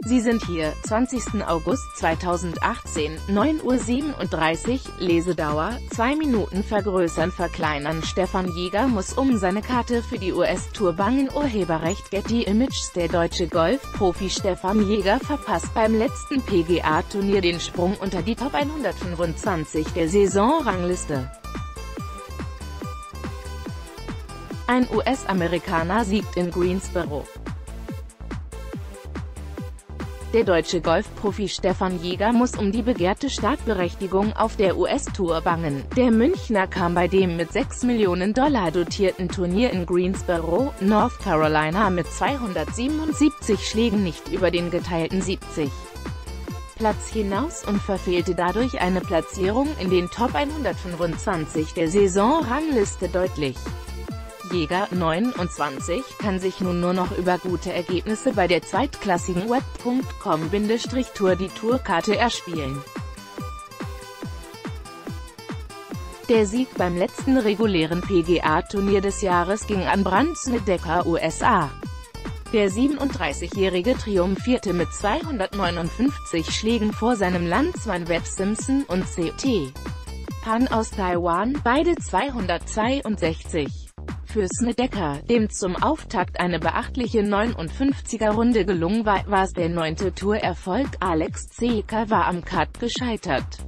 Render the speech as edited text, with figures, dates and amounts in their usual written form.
Sie sind hier, 20. August 2018, 9:37 Uhr, Lesedauer, 2 Minuten vergrößern verkleinern. Stefan Jäger muss um seine Karte für die US-Tour bangen. Urheberrecht Getty Images. Der deutsche Golfprofi Stefan Jäger verpasst beim letzten PGA-Turnier den Sprung unter die Top 125 der Saisonrangliste. Ein US-Amerikaner siegt in Greensboro. Der deutsche Golfprofi Stefan Jäger muss um die begehrte Startberechtigung auf der US-Tour bangen. Der Münchner kam bei dem mit $6 Millionen dotierten Turnier in Greensboro, North Carolina mit 277 Schlägen nicht über den geteilten 70. Platz hinaus und verfehlte dadurch eine Platzierung in den Top 125 der Saisonrangliste deutlich. Jäger, 29, kann sich nun nur noch über gute Ergebnisse bei der zweitklassigen Web.com-Tour die Tourkarte erspielen. Der Sieg beim letzten regulären PGA-Turnier des Jahres ging an Brandt Snedeker, USA. Der 37-Jährige triumphierte mit 259 Schlägen vor seinem Landsmann Webb Simpson und Ct. Han aus Taiwan, beide 262. Für Snedeker, dem zum Auftakt eine beachtliche 59er-Runde gelungen war, war es der 9. Tourerfolg. Alex Ceka war am Cut gescheitert.